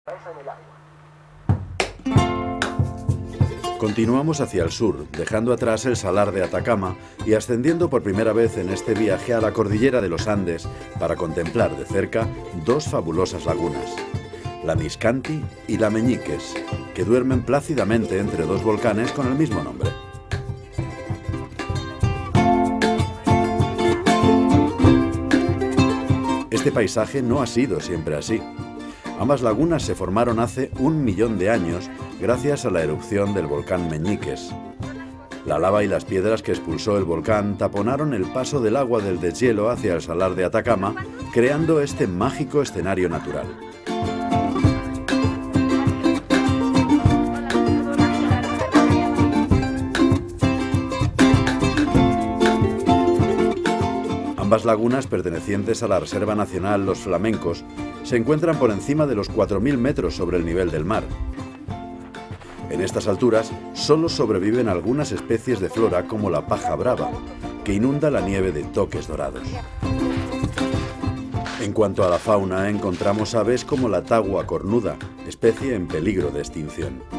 Continuamos hacia el sur, dejando atrás el Salar de Atacama y ascendiendo por primera vez en este viaje a la cordillera de los Andes para contemplar de cerca dos fabulosas lagunas, la Miscanti y la Meñiques, que duermen plácidamente entre dos volcanes con el mismo nombre. Este paisaje no ha sido siempre así. Ambas lagunas se formaron hace 1 millón de años gracias a la erupción del volcán Meñiques. La lava y las piedras que expulsó el volcán taponaron el paso del agua del deshielo hacia el Salar de Atacama, creando este mágico escenario natural. Ambas lagunas, pertenecientes a la Reserva Nacional Los Flamencos, se encuentran por encima de los 4.000 metros sobre el nivel del mar. En estas alturas solo sobreviven algunas especies de flora como la paja brava, que inunda la nieve de toques dorados. En cuanto a la fauna, encontramos aves como la tagua cornuda, especie en peligro de extinción.